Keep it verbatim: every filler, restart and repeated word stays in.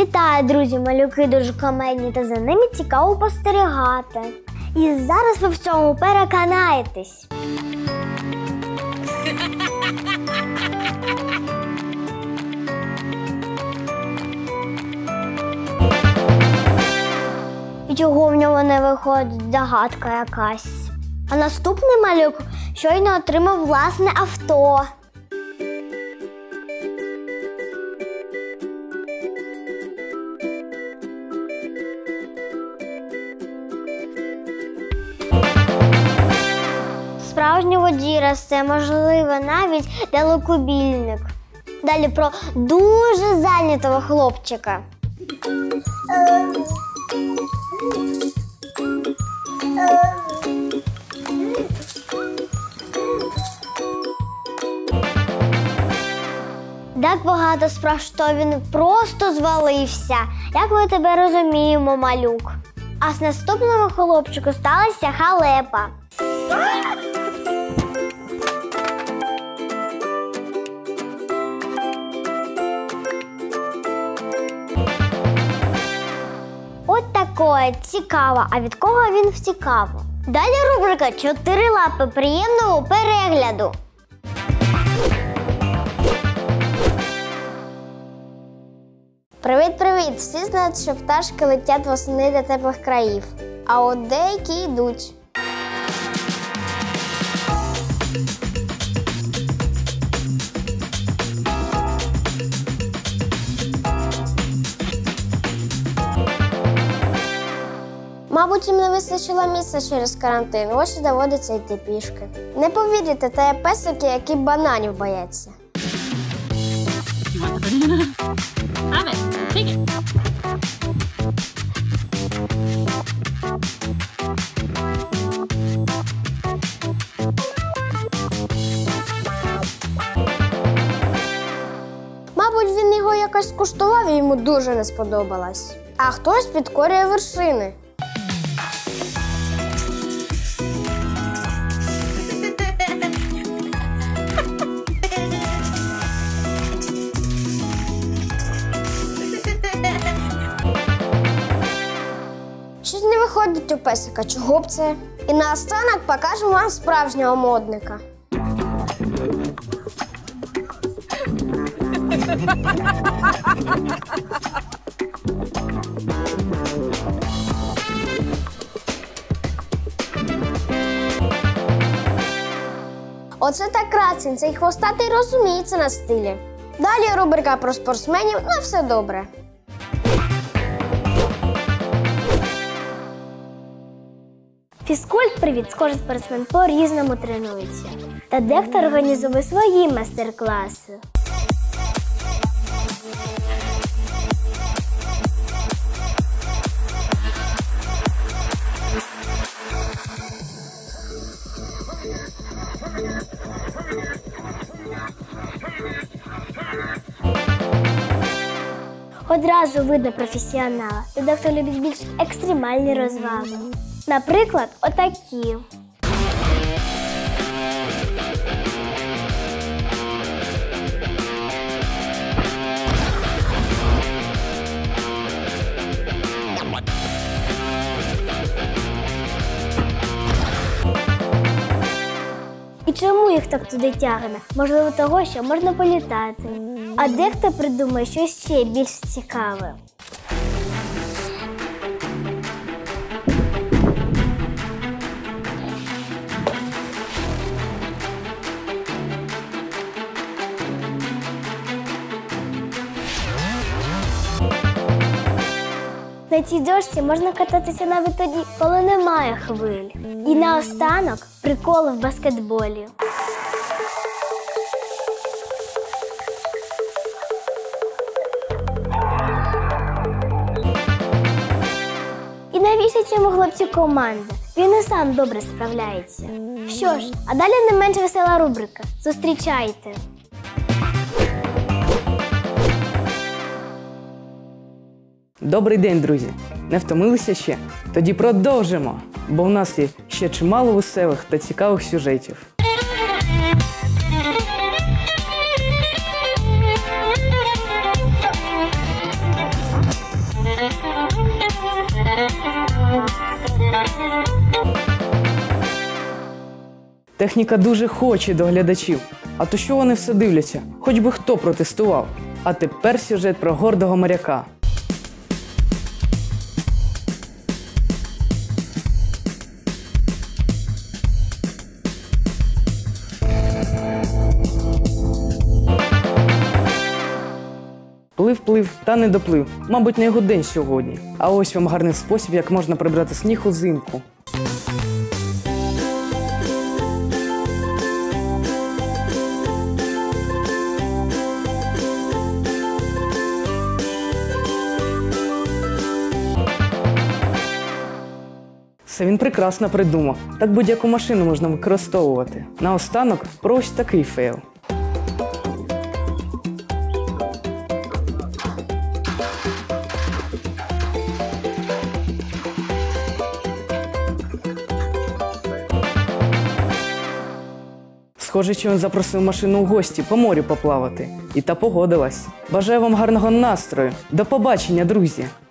Вітаю, друзі! Малюки дуже комедні та за ними цікаво спостерігати. І зараз ви в цьому переконаєтесь. І чого в нього не виходить, загадка якась. А наступний малюк щойно отримав власне авто. Справжній водій це можливо навіть далекобійник. Далі про дуже зайнятого хлопчика. Так багато справ, що він просто звалився. Як ми тебе розуміємо, малюк? А з наступного хлопчику сталася халепа. От такое цікаво. А від кого він втікав? Далі рубрика «Чотири лапи». Приємного перегляду! Привіт-привіт! Всі знають, що пташки летять восени до теплих країв. А от деякі йдуть. Мабуть, їм не вистачило місця через карантин, ось і доводиться йти пішки. Не повірите, та є песики, які бананів бояться. Мабуть, він його якось скуштував і йому дуже не сподобалось. А хтось підкорює вершини. Щось не виходить у песика, чого б це? І наостанок покажемо вам справжнього модника. Оце так красень, цей хвостатий розуміється на стилі. Далі рубрика про спортсменів, ну все добре. Фізкульт, привіт, кожен спортсмен по-різному тренується. Та дехто організує свої майстер-класи. Одразу видно професіонала, та дехто любить більш екстремальні розваги. Наприклад, отакі. І чому їх так туди тягне? Можливо, того, що можна політати. А дехто придумає щось ще більш цікаве. На цій дошці можна кататися навіть тоді, коли немає хвиль. І наостанок приколи в баскетболі. І навіщо цьому хлопцю команда? Він і сам добре справляється. Що ж, а далі не менш весела рубрика. Зустрічайте! Добрий день, друзі! Не втомилися ще? Тоді продовжимо, бо в нас є ще чимало веселих та цікавих сюжетів. Техніка дуже хоче до глядачів. А то що вони все дивляться? Хоч би хто протестував. А тепер сюжет про гордого моряка. Плив-плив та не доплив. Мабуть, не його день сьогодні. А ось вам гарний спосіб, як можна прибрати сніг узимку. Це він прекрасно придумав. Так будь-яку машину можна використовувати. Наостанок про ось такий фейл. Схоже, що він запросив машину в гості по морю поплавати. І та погодилась. Бажаю вам гарного настрою. До побачення, друзі!